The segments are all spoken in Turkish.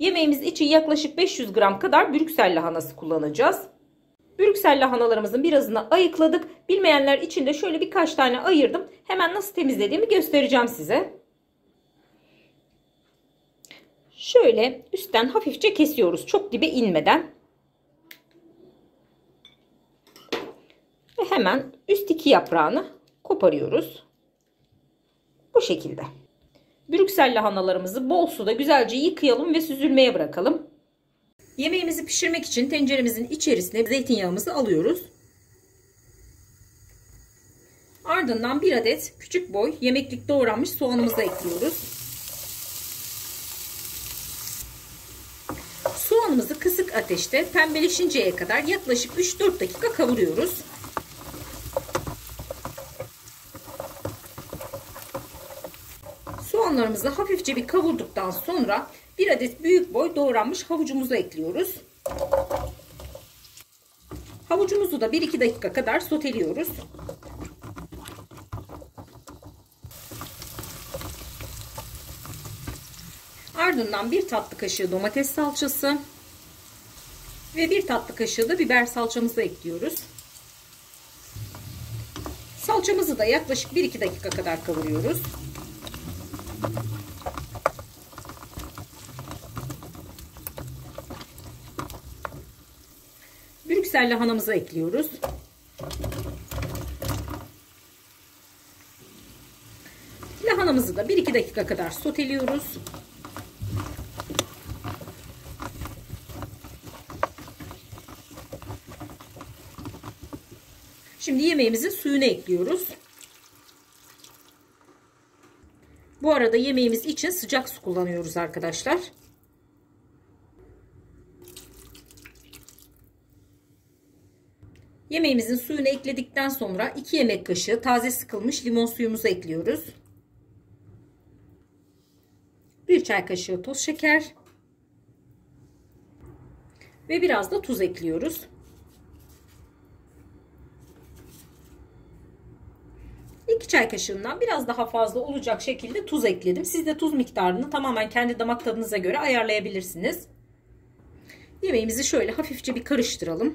Yemeğimiz için yaklaşık 500 gram kadar Brüksel lahanası kullanacağız. Brüksel lahanalarımızın birazını ayıkladık. Bilmeyenler için de şöyle birkaç tane ayırdım. Hemen nasıl temizlediğimi göstereceğim size. Şöyle üstten hafifçe kesiyoruz. Çok dibe inmeden. Ve hemen üst iki yaprağını koparıyoruz. Bu şekilde. Brüksel lahanalarımızı bol suda güzelce yıkayalım ve süzülmeye bırakalım. Yemeğimizi pişirmek için tenceremizin içerisine zeytinyağımızı alıyoruz. Ardından bir adet küçük boy yemeklik doğranmış soğanımızı ekliyoruz. Soğanımızı kısık ateşte pembeleşinceye kadar yaklaşık 3-4 dakika kavuruyoruz. Soğanlarımızı hafifçe bir kavurduktan sonra bir adet büyük boy doğranmış havucumuzu ekliyoruz. Havucumuzu da 1-2 dakika kadar soteliyoruz. Ardından 1 tatlı kaşığı domates salçası ve 1 tatlı kaşığı da biber salçamızı ekliyoruz. Salçamızı da yaklaşık 1-2 dakika kadar kavuruyoruz. Brüksel lahanamızı ekliyoruz. Lahanamızı da 1-2 dakika kadar soteliyoruz. Şimdi yemeğimizin suyunu ekliyoruz. Bu arada yemeğimiz için sıcak su kullanıyoruz arkadaşlar. Yemeğimizin suyunu ekledikten sonra 2 yemek kaşığı taze sıkılmış limon suyumuzu ekliyoruz. 1 çay kaşığı toz şeker ve biraz da tuz ekliyoruz. 2 çay kaşığından biraz daha fazla olacak şekilde tuz ekledim. Siz de tuz miktarını tamamen kendi damak tadınıza göre ayarlayabilirsiniz. Yemeğimizi şöyle hafifçe bir karıştıralım.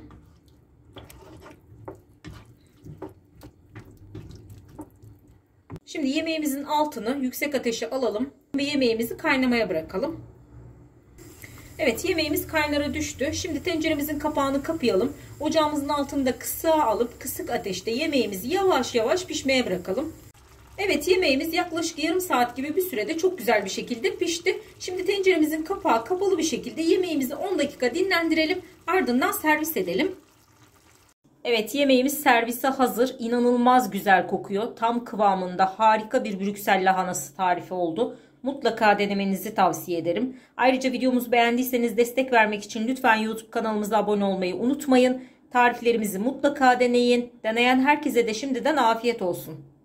Şimdi yemeğimizin altını yüksek ateşe alalım ve yemeğimizi kaynamaya bırakalım. Evet, yemeğimiz kaynara düştü. Şimdi tenceremizin kapağını kapayalım. Ocağımızın altını da kısığa alıp kısık ateşte yemeğimizi yavaş yavaş pişmeye bırakalım. Evet, yemeğimiz yaklaşık yarım saat gibi bir sürede çok güzel bir şekilde pişti. Şimdi tenceremizin kapağı kapalı bir şekilde yemeğimizi 10 dakika dinlendirelim. Ardından servis edelim. Evet, yemeğimiz servise hazır. İnanılmaz güzel kokuyor. Tam kıvamında harika bir Brüksel lahanası tarifi oldu. Mutlaka denemenizi tavsiye ederim. Ayrıca videomuzu beğendiyseniz destek vermek için lütfen YouTube kanalımıza abone olmayı unutmayın. Tariflerimizi mutlaka deneyin. Deneyen herkese de şimdiden afiyet olsun.